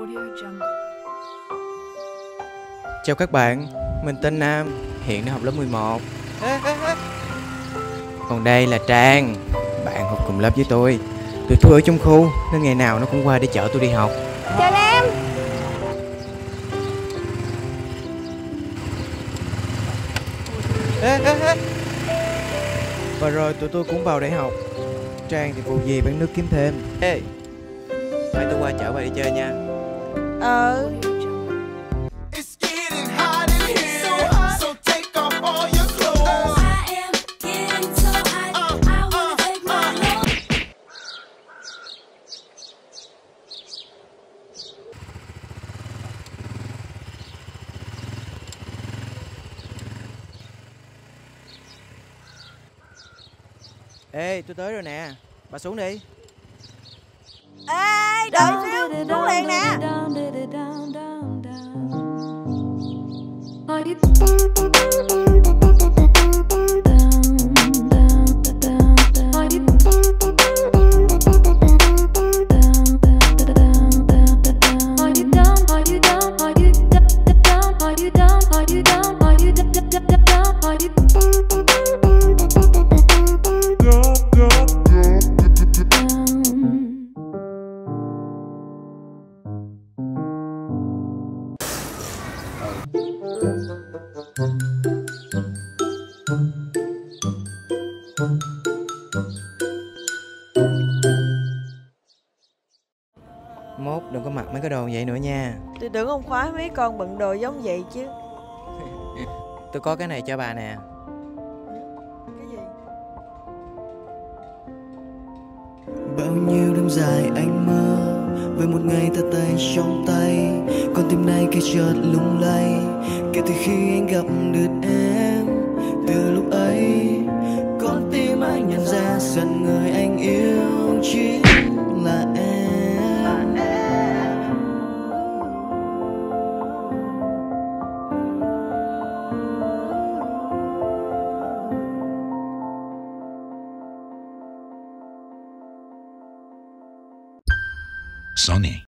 Chào các bạn, mình tên Nam, hiện đang học lớp 11. Còn đây là Trang, bạn học cùng lớp với tôi. Tụi tôi ở chung khu nên ngày nào nó cũng qua để chở tôi đi học. Chào Nam. Và rồi tụi tôi cũng vào đại học. Trang thì vụ gì bán nước kiếm thêm. Ê, mai tôi qua chở bà đi chơi nha. Ê, tôi tới rồi nè, bà xuống đi. Ê, đợi xíu, xuống liền nè. Mốt đừng có mặc mấy cái đồ vậy nữa nha. Tôi tưởng ông khoái mấy con bận đồ giống vậy chứ. Tôi có cái này cho bà nè. Cái gì? Bao nhiêu đêm dài anh mơ về một ngày ta tay trong tay, con tim này kể chợt lung lay kể từ khi anh gặp được em. Từ lúc ấy con tim anh nhận ra rằng người anh yêu chính là em. Sony.